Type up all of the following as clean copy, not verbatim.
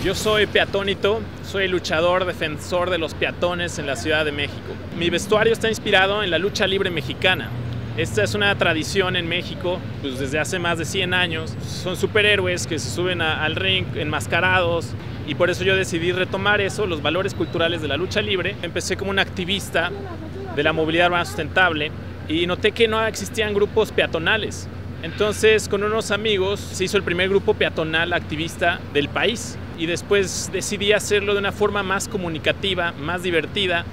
Yo soy peatónito, soy luchador, defensor de los peatones en la Ciudad de México. Mi vestuario está inspirado en la lucha libre mexicana. Esta es una tradición en México pues desde hace más de 100 años. Son superhéroes que se suben al ring enmascarados y por eso yo decidí retomar eso, los valores culturales de la lucha libre. Empecé como un activista de la movilidad urbana sustentable y noté que no existían grupos peatonales. Entonces, con unos amigos se hizo el primer grupo peatonal activista del país y después decidí hacerlo de una forma más comunicativa, más divertida.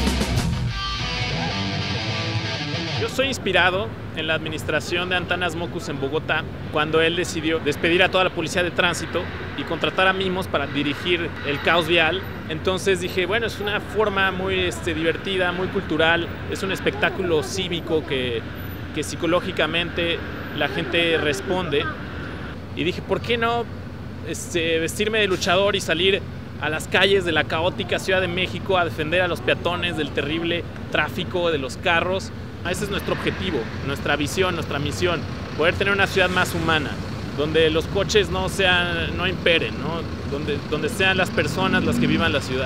Yo soy inspirado en la administración de Antanas Mockus en Bogotá, cuando él decidió despedir a toda la policía de tránsito y contratar a mimos para dirigir el caos vial. Entonces dije, bueno, es una forma muy divertida, muy cultural, es un espectáculo cívico que psicológicamente la gente responde. Y dije, ¿por qué no vestirme de luchador y salir a las calles de la caótica Ciudad de México a defender a los peatones del terrible tráfico de los carros? Ese es nuestro objetivo, nuestra visión, nuestra misión, poder tener una ciudad más humana, donde los coches no imperen, ¿no? Donde sean las personas las que vivan la ciudad.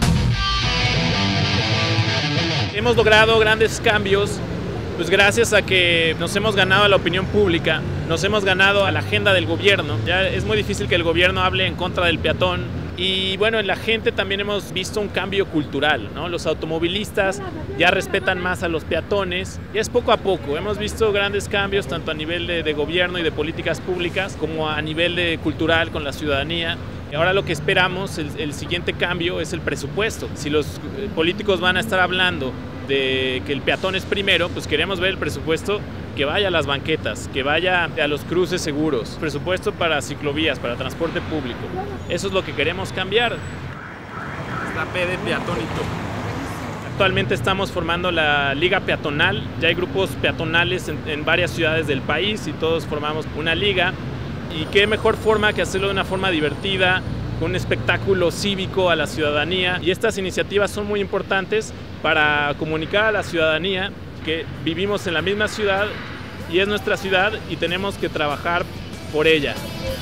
Hemos logrado grandes cambios, pues gracias a que nos hemos ganado a la opinión pública, nos hemos ganado a la agenda del gobierno. Ya es muy difícil que el gobierno hable en contra del peatón. Y bueno, en la gente también hemos visto un cambio cultural, ¿no? Los automovilistas ya respetan más a los peatones y es poco a poco. Hemos visto grandes cambios tanto a nivel de gobierno y de políticas públicas como a nivel cultural con la ciudadanía. Y ahora lo que esperamos, el siguiente cambio es el presupuesto. Si los políticos van a estar hablando de que el peatón es primero, pues queremos ver el presupuesto que vaya a las banquetas, que vaya a los cruces seguros, presupuesto para ciclovías, para transporte público. Eso es lo que queremos cambiar. Está P de peatónito. Actualmente estamos formando la Liga Peatonal, ya hay grupos peatonales en varias ciudades del país y todos formamos una liga. Y qué mejor forma que hacerlo de una forma divertida, con un espectáculo cívico a la ciudadanía. Y estas iniciativas son muy importantes para comunicar a la ciudadanía que vivimos en la misma ciudad y es nuestra ciudad y tenemos que trabajar por ella.